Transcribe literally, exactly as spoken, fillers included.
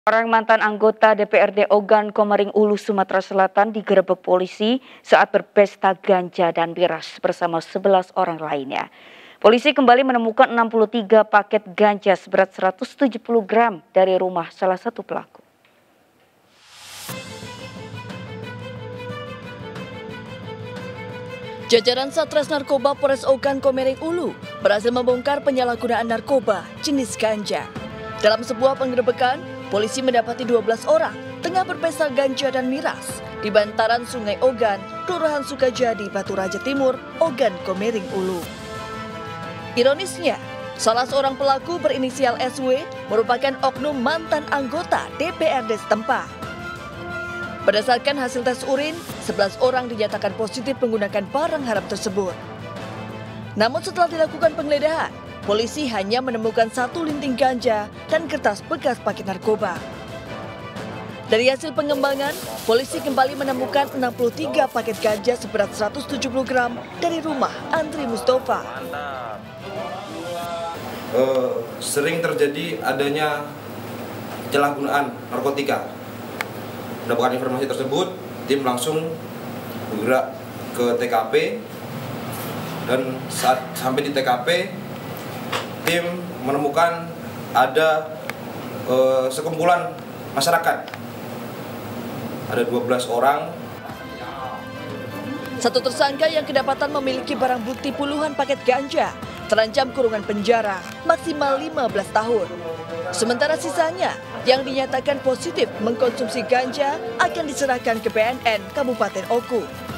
Orang mantan anggota D P R D Ogan Komering Ulu, Sumatera Selatan digerebek polisi saat berpesta ganja dan miras bersama sebelas orang lainnya. Polisi kembali menemukan enam puluh tiga paket ganja seberat seratus tujuh puluh gram dari rumah salah satu pelaku. Jajaran Satres Narkoba Polres Ogan Komering Ulu berhasil membongkar penyalahgunaan narkoba jenis ganja. Dalam sebuah penggerebekan, polisi mendapati dua belas orang tengah berpesta ganja dan miras di bantaran Sungai Ogan, Kelurahan Sukajadi, Batu Raja Timur, Ogan Komering Ulu. Ironisnya, salah seorang pelaku berinisial S W merupakan oknum mantan anggota D P R D setempat. Berdasarkan hasil tes urin, sebelas orang dinyatakan positif menggunakan barang haram tersebut. Namun setelah dilakukan penggeledahan, polisi hanya menemukan satu linting ganja dan kertas bekas paket narkoba. Dari hasil pengembangan, polisi kembali menemukan enam puluh tiga paket ganja seberat seratus tujuh puluh gram dari rumah Andri Mustafa. Uh, sering terjadi adanya penyalahgunaan narkotika. Mendapatkan informasi tersebut, tim langsung bergerak ke T K P dan saat sampai di T K P, tim menemukan ada uh, sekumpulan masyarakat. Ada dua belas orang. Satu tersangka yang kedapatan memiliki barang bukti puluhan paket ganja terancam kurungan penjara maksimal lima belas tahun. Sementara sisanya yang dinyatakan positif mengkonsumsi ganja akan diserahkan ke B N N Kabupaten Oku.